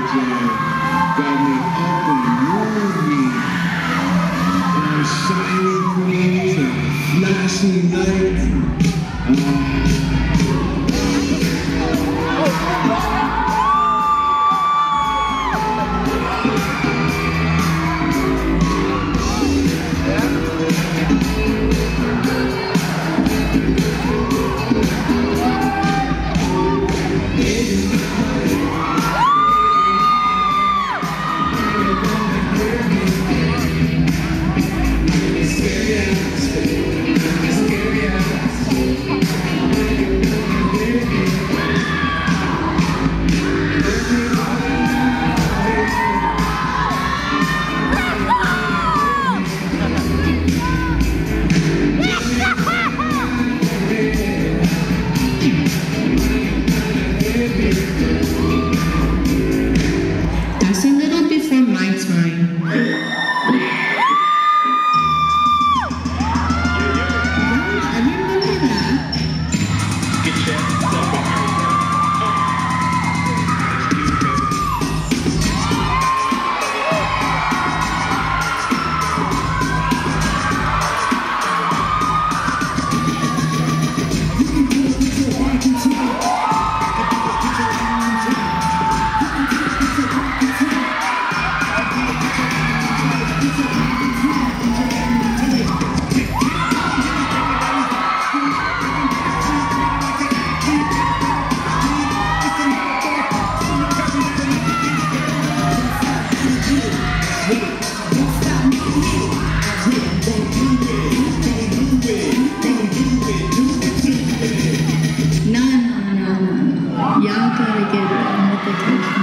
got me up and moving. Shiny things and flashing lights. That's a little before my time. I remember that. No. Y'all gotta get on with the technology.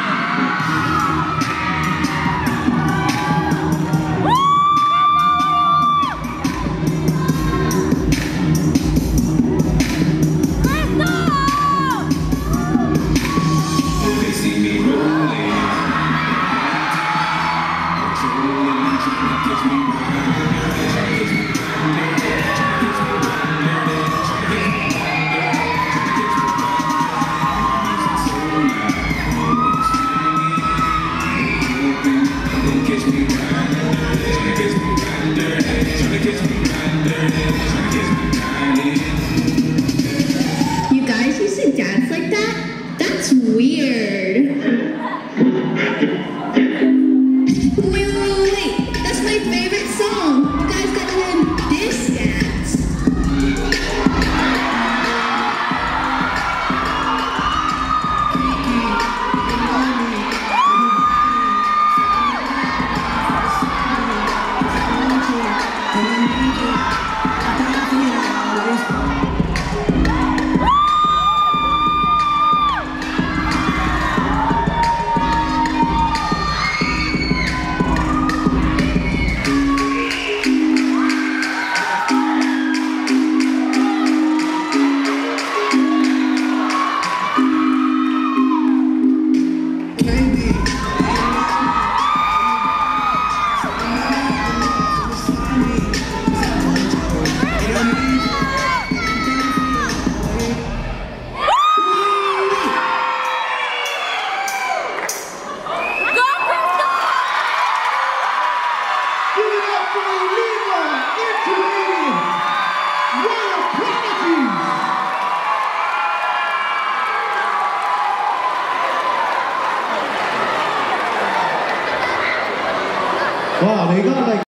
You guys used to dance like that? That's weird. Wait. That's my favorite song. You guys gotta learn this dance. Give it up for Ilima, interleading Prodigies. Wow, they got like